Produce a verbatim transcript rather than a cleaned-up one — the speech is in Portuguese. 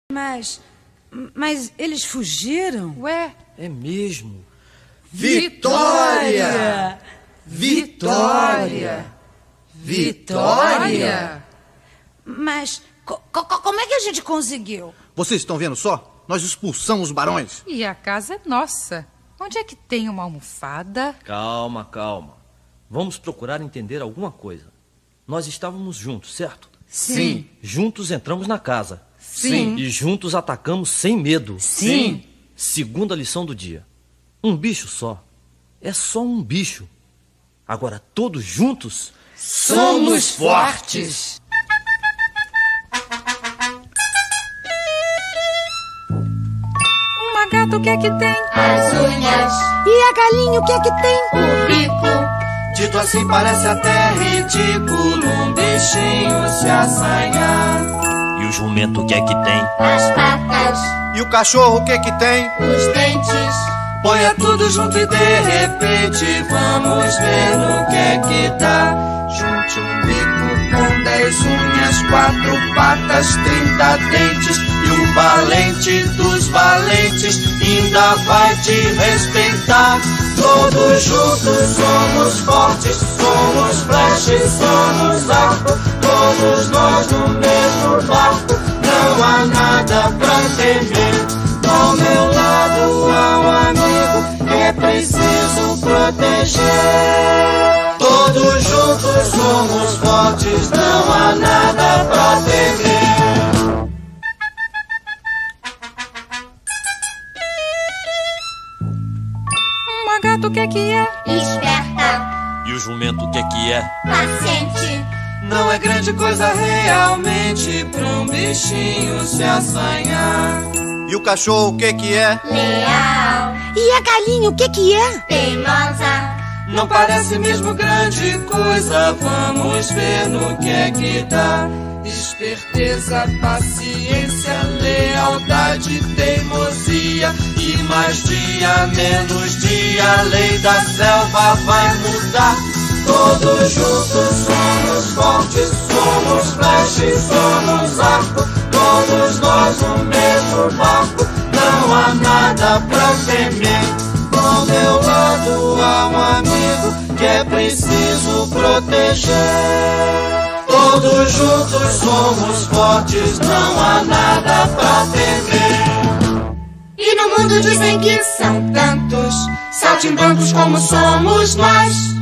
Mas... mas eles fugiram? Ué? É mesmo. Vitória! Vitória! Vitória! Mas co co como é que a gente conseguiu? Vocês estão vendo só? Nós expulsamos os barões. E a casa é nossa. Onde é que tem uma almofada? Calma, calma. Vamos procurar entender alguma coisa. Nós estávamos juntos, certo? Sim. Juntos entramos na casa. Sim. E juntos atacamos sem medo. Sim. Segunda lição do dia. Um bicho só. É só um bicho. Agora, todos juntos... Somos fortes! Uma gata, o que é que tem? As unhas. E a galinha, o que é que tem? O bico. Dito assim parece até ridículo um bichinho se assanhar. E o jumento, o que é que tem? As patas. E o cachorro, o que que tem? Os dentes. Ponha tudo junto e de repente vamos ver no que é que dá. Junte um bico com dez unhas, quatro patas, trinta dentes. E o valente dos valentes ainda vai te respeitar. Todos juntos somos fortes, somos flecha, somos arco. Todos nós no mesmo barco, não há nada pra temer. Ao meu lado há um amigo que é preciso proteger. Todos juntos somos fortes, não há nada pra temer. Uma gata, o que é que é? Esperta. E o jumento, o que é que é? Paciente. Não é grande coisa realmente pra um bichinho se assanhar. E o cachorro, o que que é? Leal. E a galinha, o que que é? Teimosa. Não parece mesmo grande coisa, vamos ver no que é que dá. Esperteza, paciência, lealdade, teimosia. E mais dia, menos dia, a lei da selva vai mudar. Todos juntos somos fortes, somos flecha, somos arco. Todos nós no mesmo barco, não há nada pra temer. Ao meu lado há um amigo que é preciso proteger. Todos juntos somos fortes, não há nada pra temer. E no mundo dizem que são tantos saltimbancos como somos nós.